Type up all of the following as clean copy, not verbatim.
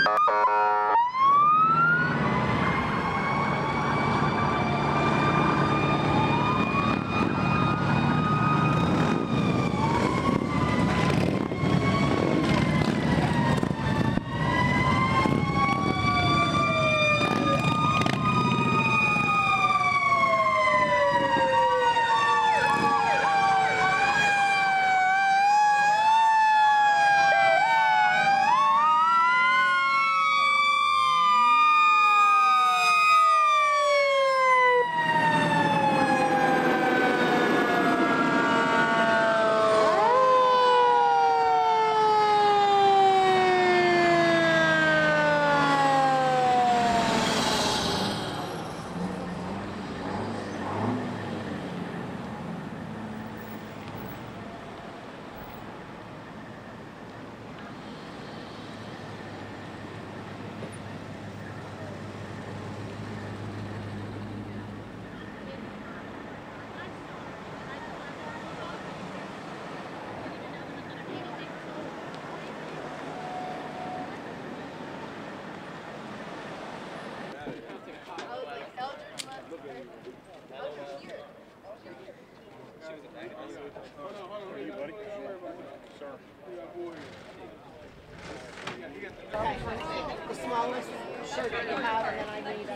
The smallest shirt that you have, and then I need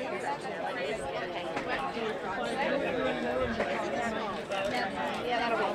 yeah, that'll be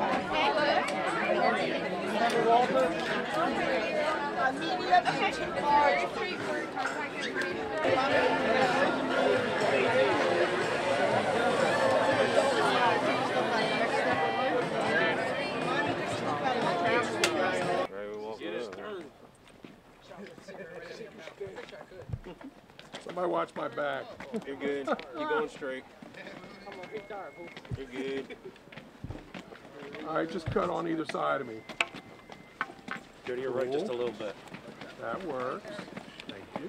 Somebody watch my back. You're good. You're going straight. You're good. All right, just cut on either side of me. Go to your right just a little bit. That works. Thank you.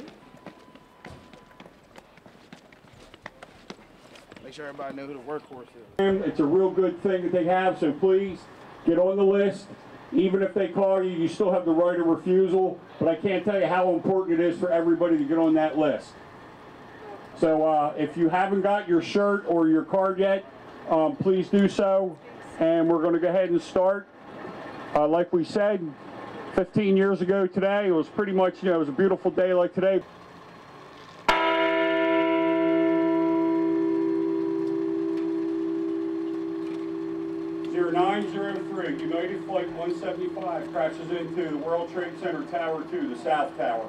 Make sure everybody knows who the workhorse is. It's a real good thing that they have, so please get on the list. Even if they call you, you still have the right of refusal, but I can't tell you how important it is for everybody to get on that list. So if you haven't got your shirt or your card yet, please do so, and we're going to go ahead and start. Like we said, 15 years ago today, it was pretty much, it was a beautiful day like today. 0903, United Flight 175 crashes into the World Trade Center Tower 2, the South Tower.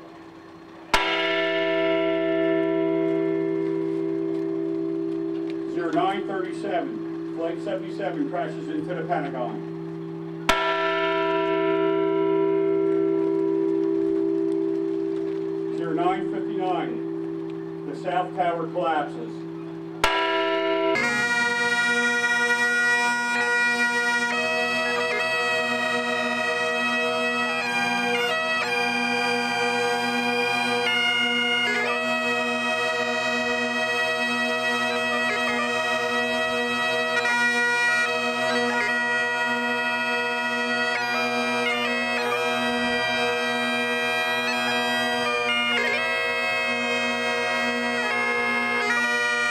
0937, Flight 77 crashes into the Pentagon. 0959, the South Tower collapses. 09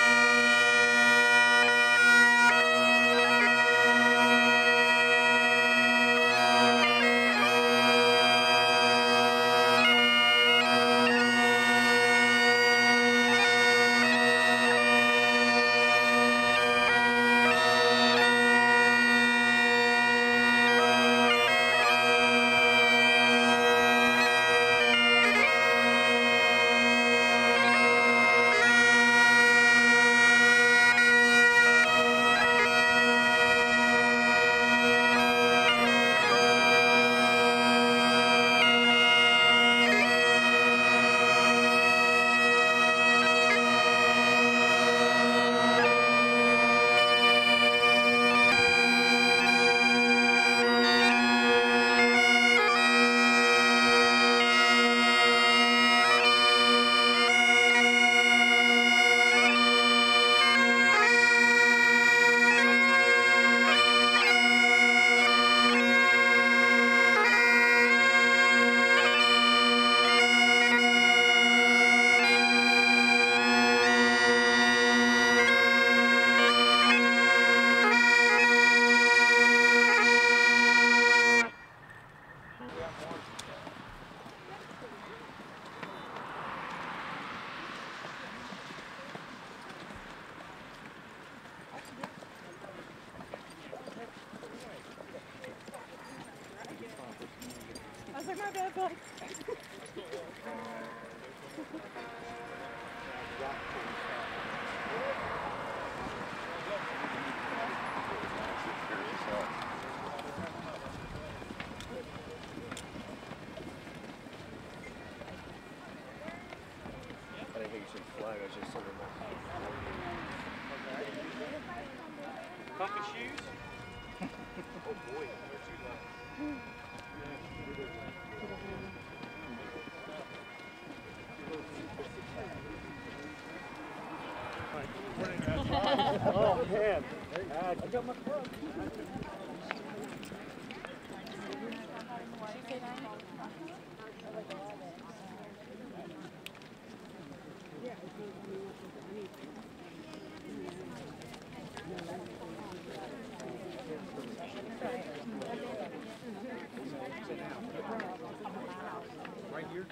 bad, buddy. I didn't think you said flag, I was just saying that. Comfy shoes? Oh boy, where'd you go? Oh man, I got my club. Right here?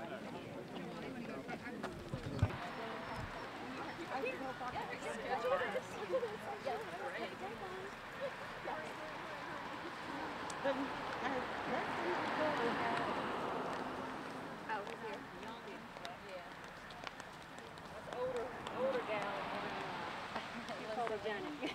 Older gal. Photogenic.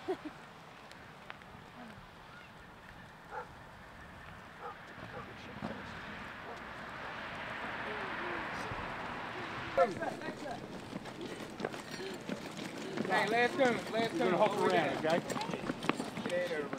Hey, last turn, last turn. You're gonna hop around, okay? Get over.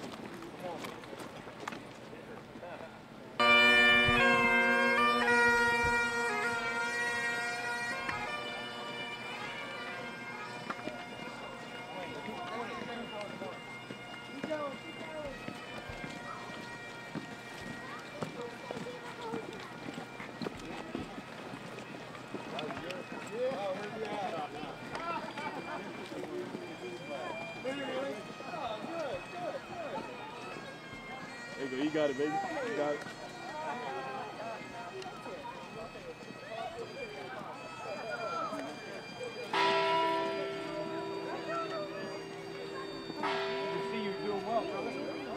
There you go, you got it, baby. You got it. See, you're doing well, brother.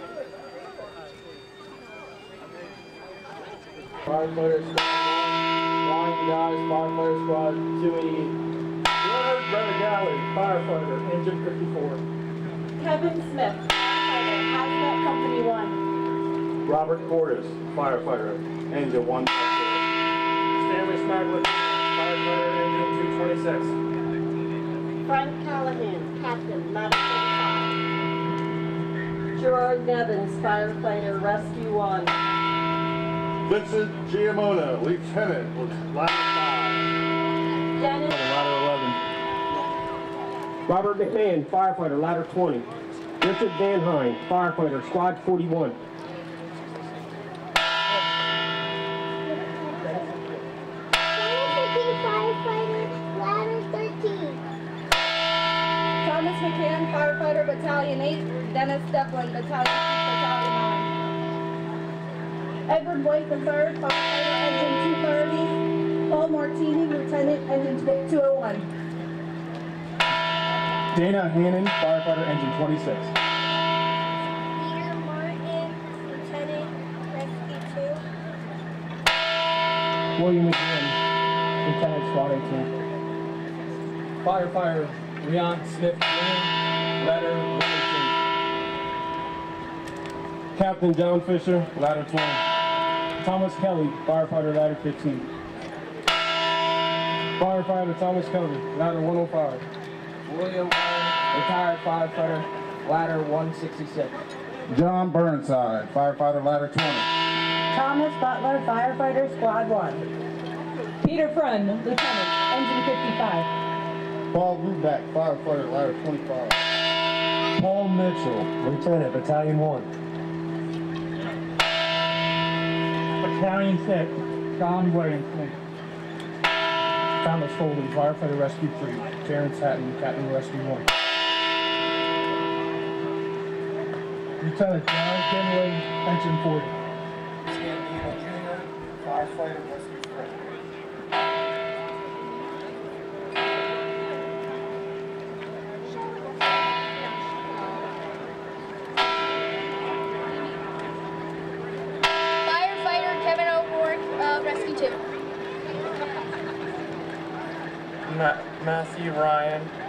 Firefighter squad 1, guys, firefighter squad 280. Leonard Brother Galley, firefighter, engine 54. Kevin Smith, firefighter, hazmat company 1. Robert Cordes, firefighter, engine 1. Stanley Smagler, firefighter, engine 226. Frank Callahan, captain, ladder 35. Gerard Nevins, firefighter, rescue 1. Vincent Giamona, lieutenant, with ladder 5. Dennis Ladder 11. Robert McMahon, firefighter, ladder 20. Richard Van Hine, firefighter, squad 41. Firefighter, ladder 13. Thomas McCann, firefighter, battalion 8. Dennis Devlin, battalion 2, battalion 9. Edward Blake III, firefighter, engine 230. Paul Martini, lieutenant, engine 201. Dana Hannon, firefighter, engine 26. Peter Martin, lieutenant, rescue 2. William McGinn, lieutenant, squad 18. Firefighter, Leon Smith, ladder 118. Captain John Fisher, ladder 20. Thomas Kelly, firefighter, ladder 15. Firefighter Thomas Kelly, ladder 105. William Warren, retired firefighter, ladder 166. John Burnside, firefighter, ladder 20. Thomas Butler, firefighter, squad 1. Peter Friend, lieutenant, engine 55. Paul Ruback, firefighter, ladder 25. Paul Mitchell, lieutenant, battalion 1. Battalion 6, John Williamson. Thomas Foley, firefighter, rescue 3. Terrence Hatton, captain, rescue 1. Lieutenant John Kinley, engine 40. Firefighter, rescue 3. Firefighter Kevin O'Rourke, Rescue 2. Matthew Ryan,